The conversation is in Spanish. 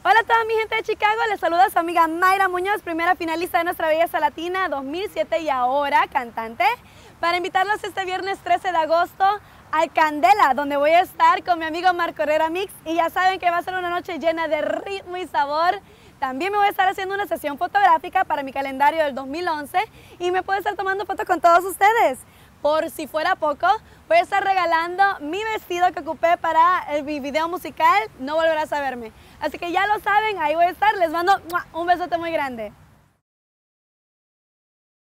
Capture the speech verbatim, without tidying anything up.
Hola a toda mi gente de Chicago, les saluda su amiga Mayra Muñoz, primera finalista de nuestra Belleza Latina dos mil siete y ahora cantante, para invitarlos este viernes trece de agosto al Candela, donde voy a estar con mi amigo Marco Herrera Mix, y ya saben que va a ser una noche llena de ritmo y sabor. También me voy a estar haciendo una sesión fotográfica para mi calendario del dos mil once y me puedo estar tomando fotos con todos ustedes. Por si fuera poco, voy a estar regalando mi vestido que ocupé para el, mi video musical No Volverás a Verme. Así que ya lo saben, ahí voy a estar. Les mando un besote muy grande.